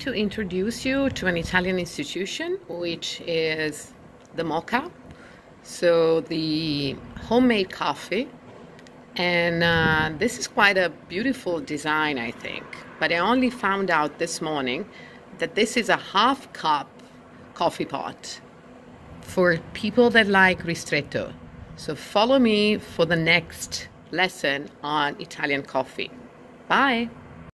to introduce you to an Italian institution, which is the Moka. So the homemade coffee. And this is quite a beautiful design, I think. But I only found out this morning that this is a half-cup coffee pot for people that like ristretto. So follow me for the next lesson on Italian coffee. Bye!